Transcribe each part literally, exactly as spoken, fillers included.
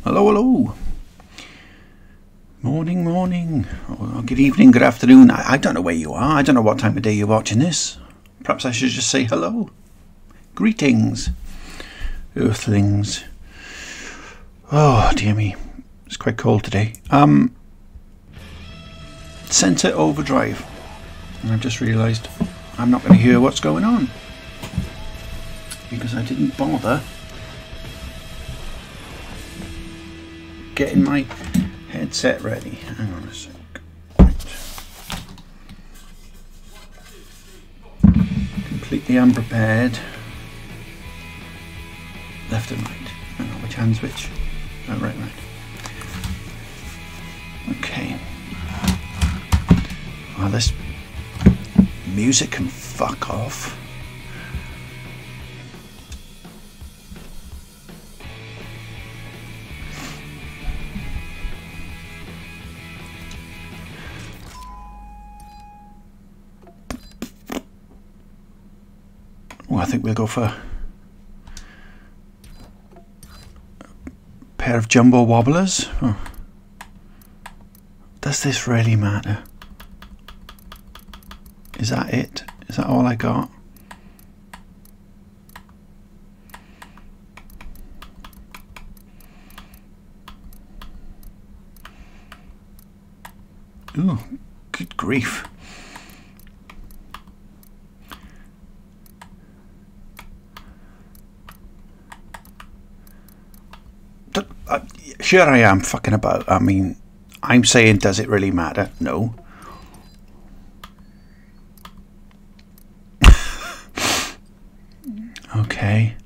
Hello, hello. Morning, morning. Or good evening, good afternoon. I, I don't know where you are. I don't know what time of day you're watching this. Perhaps I should just say hello. Greetings, earthlings. Oh, dear me. It's quite cold today. Um, Centre Overdrive. And I've just realised I'm not going to hear what's going on. Because I didn't bother getting my headset ready. Hang on a sec. Right. Completely unprepared. Left and right. Hang on, which hand's which? Oh, right, right. Okay. Well, this music can fuck off. Well, I think we'll go for a pair of jumbo wobblers. Oh. Does this really matter? Is that it? Is that all I got? Ooh, good grief. Uh, sure I am fucking about. I mean, I'm saying, does it really matter? No. Okay.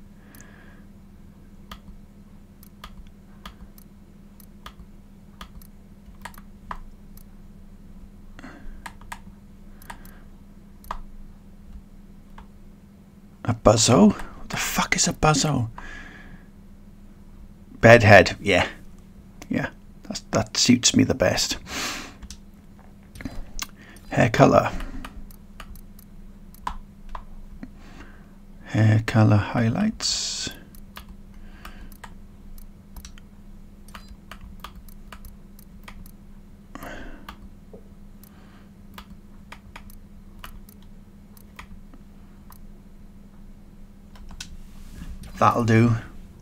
A buzzo? What the fuck is a buzzo? Bedhead, yeah, yeah, that's, that suits me the best. Hair colour, hair colour highlights. That'll do.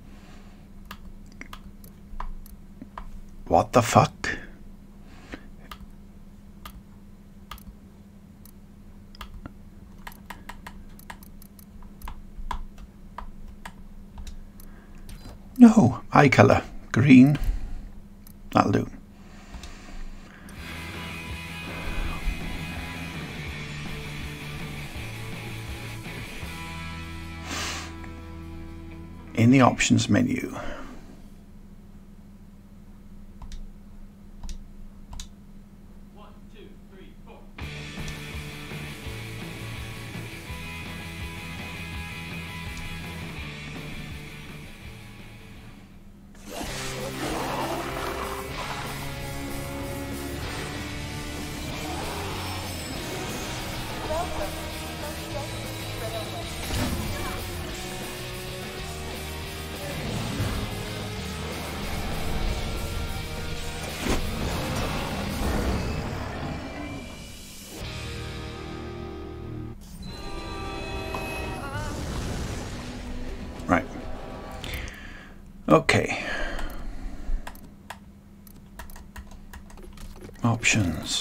What the fuck? No, eye colour, green. That'll do. In the options menu, right. Okay. Options.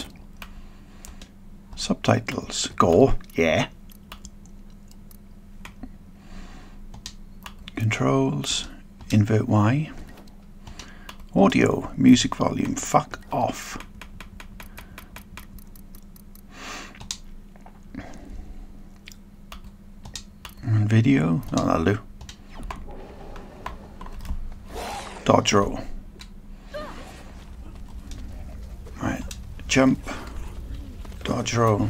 Subtitles. Go. Yeah. Controls. Invert Y. Audio. Music volume. Fuck off. And video. Oh, that'll do. Dodge roll. Right. Jump. Dodge roll.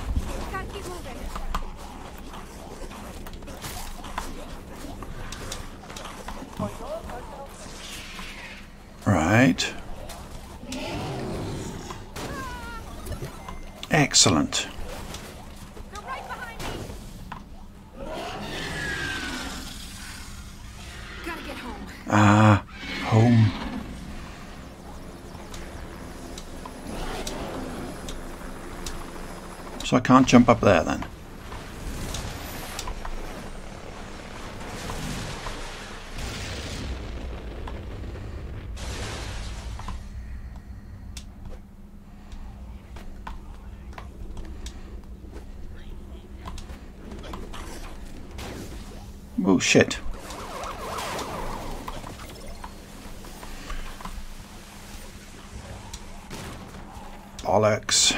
Right. Excellent. Ah, home. So I can't jump up there then. Oh shit. Bollocks.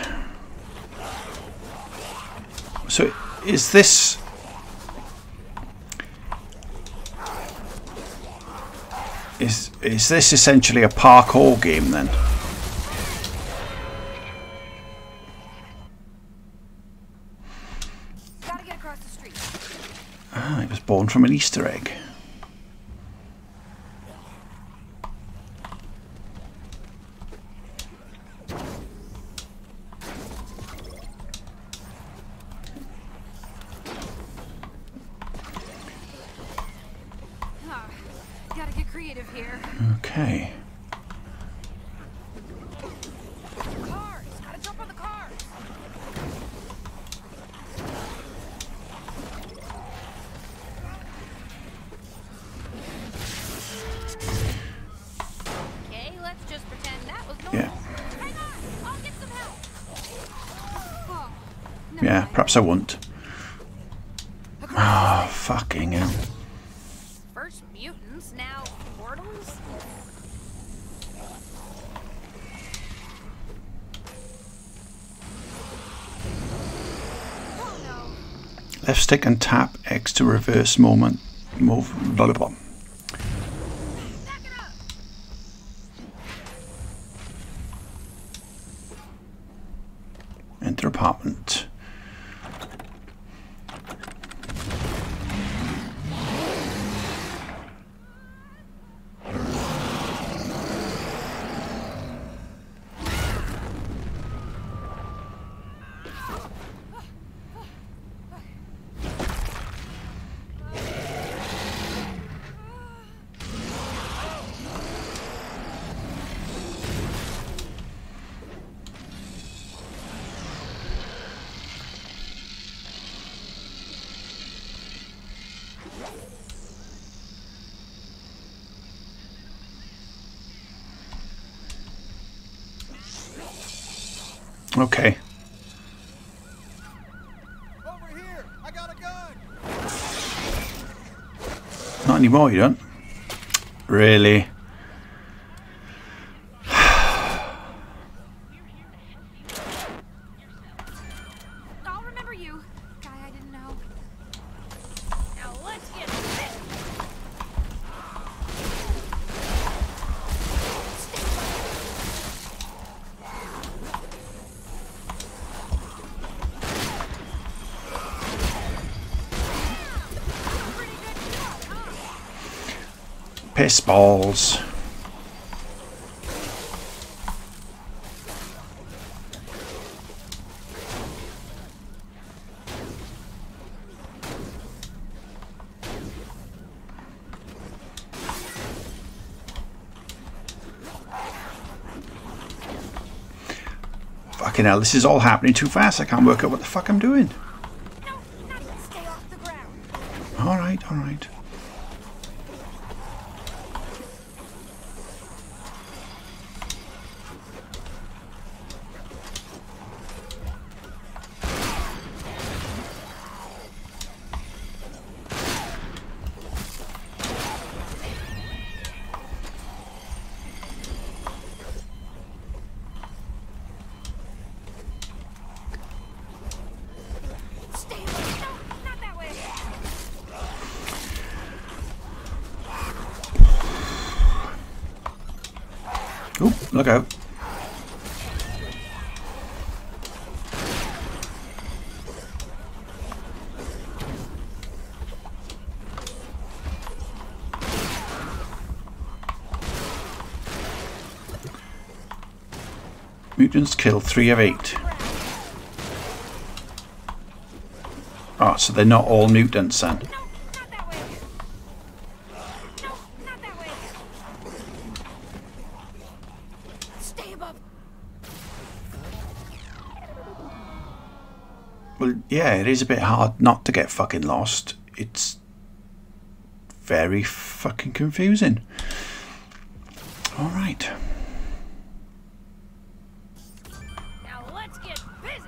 So is this is is this essentially a parkour game then? Gotta get across the street. Ah, it was born from an Easter egg. Gotta get creative here. Okay. Cars! Gotta jump on the cars! Okay, let's just pretend that was normal. Yeah. Hang on! I'll get some help! Oh, no Yeah, way. perhaps I won't. Across Ah, oh, fucking hell. First mutants, now portals? Oh no. Left stick and tap X to reverse moment. Move. Blah, blah, blah. Back it up! Enter apartment. Okay. Over here! I got a gun! Not anymore, you don't? Really? I'll remember you. Guy I didn't know. Now let's get this. Pretty good shot, huh? Piss balls. Fucking hell, this is all happening too fast. I can't work out what the fuck I'm doing. No, not even stay off the ground. Alright, alright. Stay away. No, not that way. Oh, look out. Mutants kill three of eight. Oh, so they're not all mutants then. No, not that way. No, not that way. Stay above. Well, yeah, it is a bit hard not to get fucking lost. It's very fucking confusing. All right. Now let's get busy.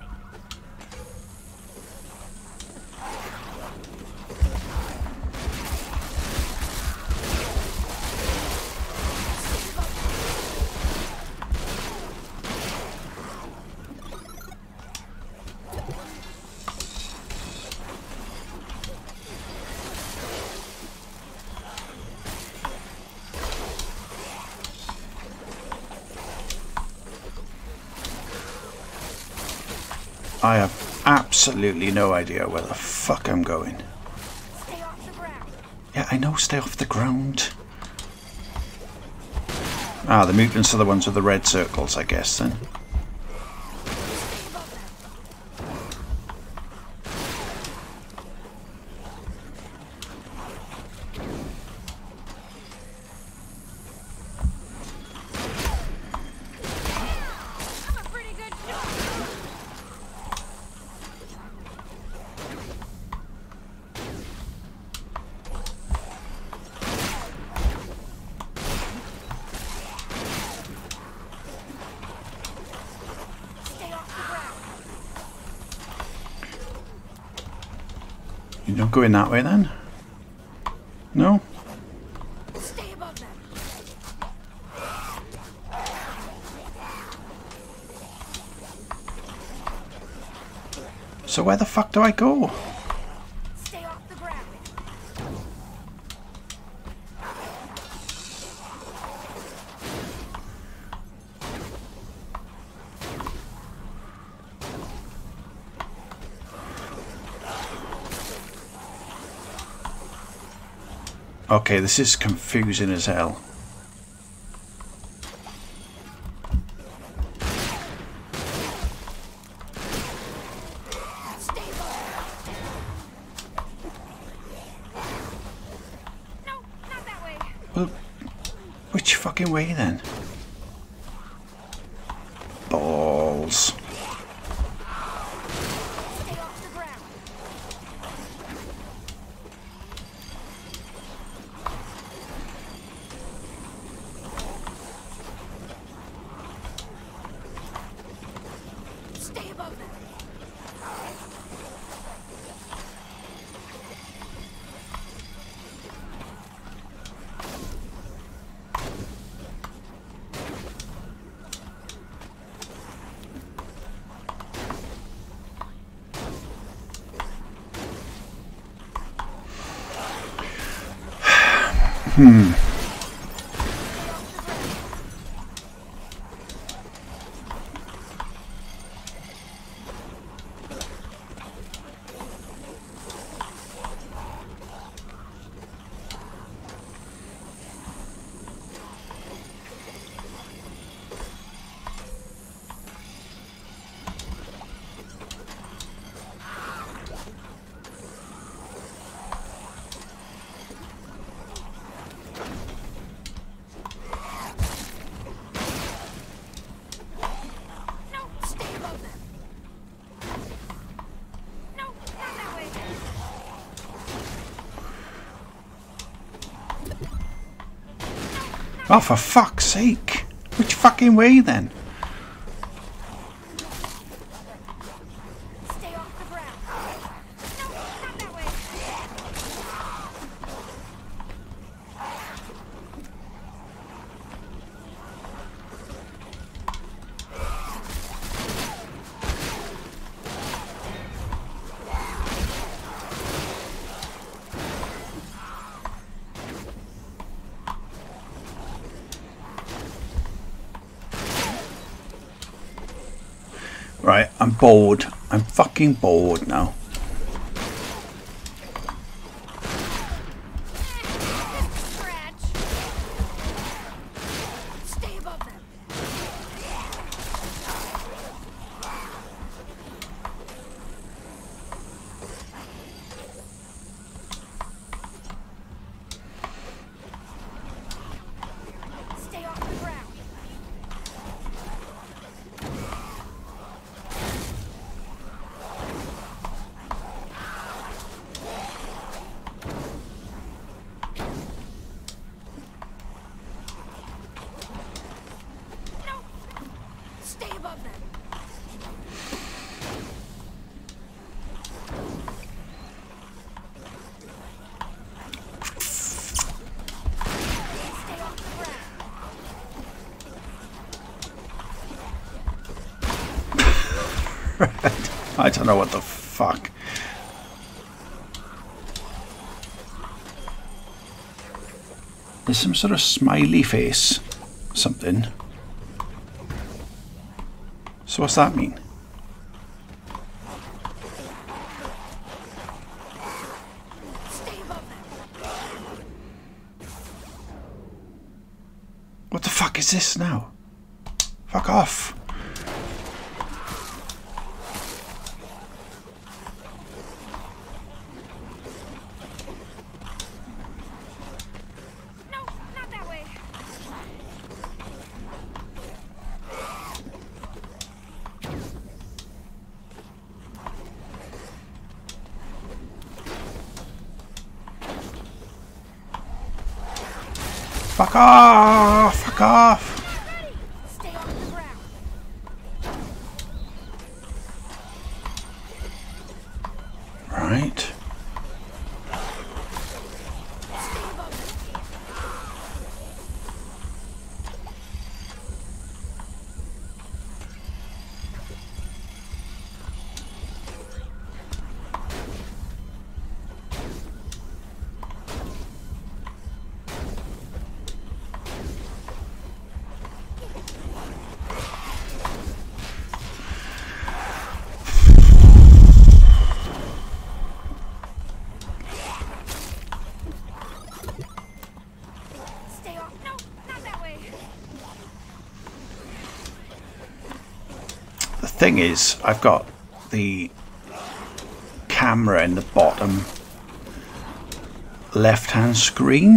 I have absolutely no idea where the fuck I'm going. Stay off the ground. Yeah, I know, stay off the ground. Ah, the mutants are the ones with the red circles, I guess, then. Stay above them. I'm a pretty good shot. Stay off the ground. You're not going that way, then? No? Stay above them. So where the fuck do I go? Stay off the ground. Okay, this is confusing as hell. Stay above them. No, not that way. Well, which fucking way then? Balls. Stay off the ground. Stay above them. Hmm. No, stay above them. No, not that way. Oh, for fuck's sake! Which fucking way then? Stay off the ground. No, not that way. Right, I'm bored. I'm fucking bored now. Scratch. Stay above them. Stay off the ground. I don't know what the fuck. There's some sort of smiley face. Something. So what's that mean? What the fuck is this now? Fuck off. No, not that way. Fuck off! Fuck off! Ready? Stay off the ground. Right. Stay above them. Stay off. No, not that way. The thing is, I've got the camera in the bottom left hand screen.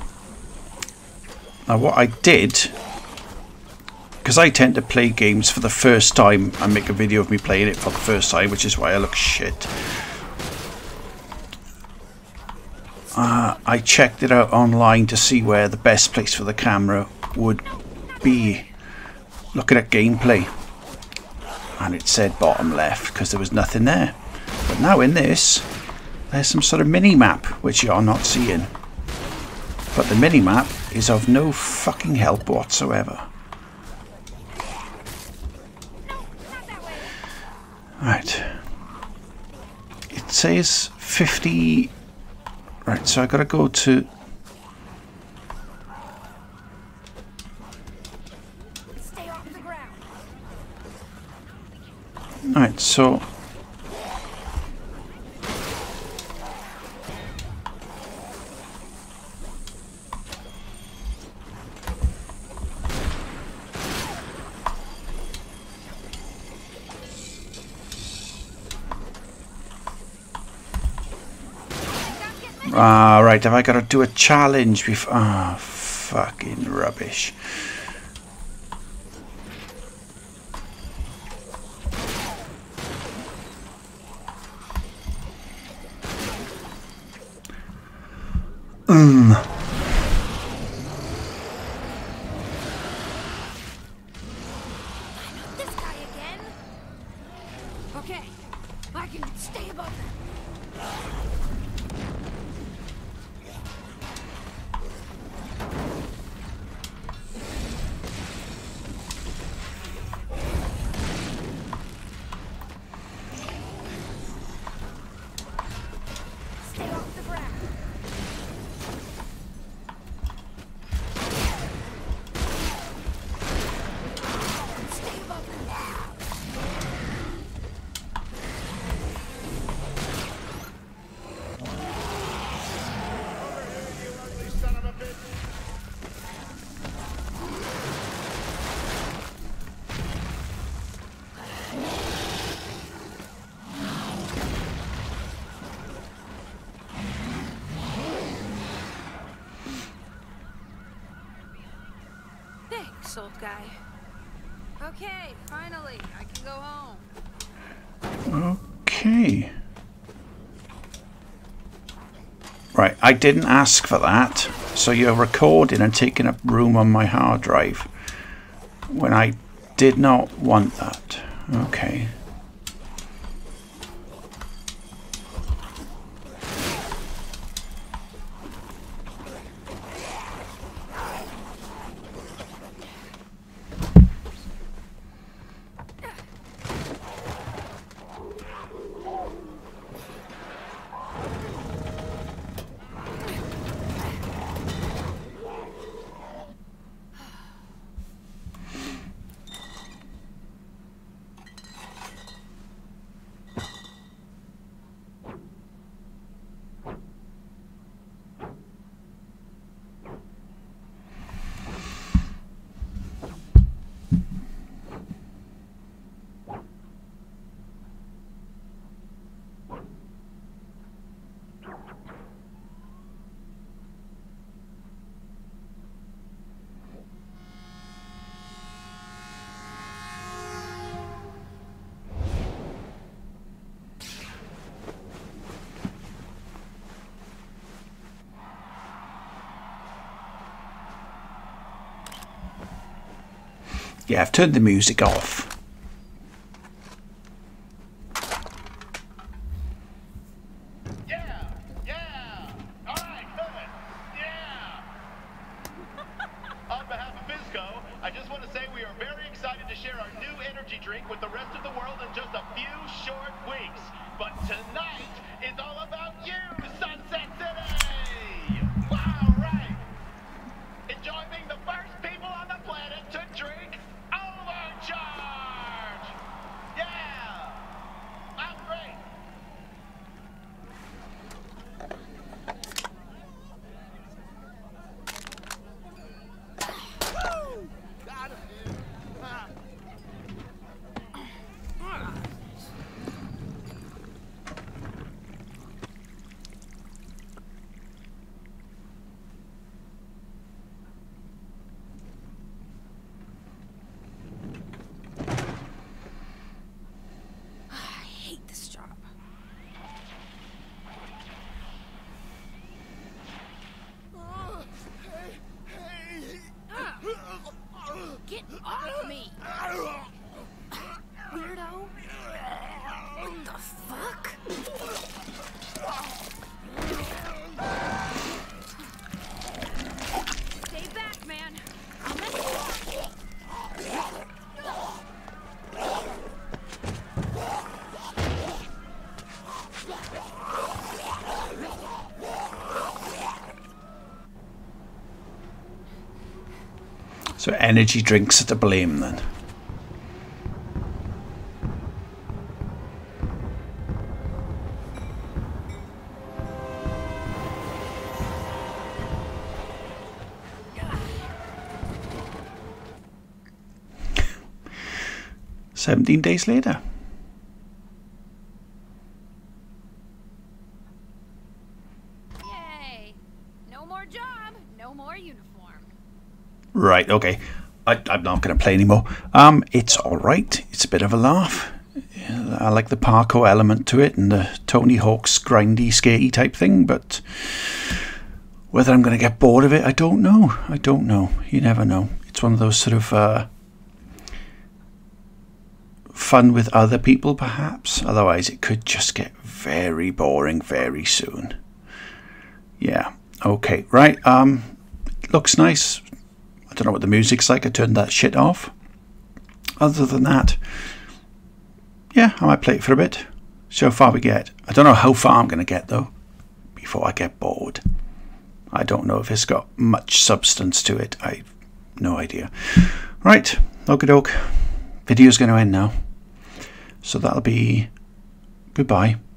Now what I did, because I tend to play games for the first time and make a video of me playing it for the first time, which is why I look shit. Uh, I checked it out online to see where the best place for the camera would be, looking at gameplay, and it said bottom left because there was nothing there. But now in this, there's some sort of mini map which you're not seeing, but the mini map is of no fucking help whatsoever. No, not that way. Right, it says fifty. Right, so I gotta go to. Stay off the ground. Right, so. Ah, right, have I got to do a challenge before? Ah, fucking rubbish. Mm. This guy again. Okay, I can stay above them. Stay off the ground. Stay above them. Thanks, old guy. Okay, finally, I can go home. Okay. Right, I didn't ask for that, so you're recording and taking up room on my hard drive when I did not want that. Okay. Yeah, I've turned the music off. Yeah, yeah. All right, good. Yeah. On behalf of Bizco, I just want to say we are very excited to share our new energy drink with the rest of the world in just a few short weeks. But tonight is all about you, Sunset City! Wow, right! Enjoy being the first people on the planet to drink Overcharge! Yeah! I'm great! Woo! Got him, dude. Ah. I hate this job. Oh, hey, hey. Ah, get off me, weirdo! What the fuck? Stay back, man. I'll mess you up. So energy drinks are to blame then. Seventeen days later. Yay! No more job, no more uniform. Right, okay. I, I'm not going to play anymore. Um, it's alright. It's a bit of a laugh. I like the parkour element to it and the Tony Hawk's grindy, skatey type thing, but whether I'm going to get bored of it, I don't know. I don't know. You never know. It's one of those sort of uh, fun with other people, perhaps. Otherwise, it could just get very boring very soon. Yeah. Okay. Right. Um, it looks nice. I don't know what the music's like. I turned that shit off. Other than that, yeah, I might play it for a bit. See how far we get. I don't know how far I'm going to get, though, before I get bored. I don't know if it's got much substance to it. I've no idea. Right, okie doke. Video's going to end now. So that'll be goodbye.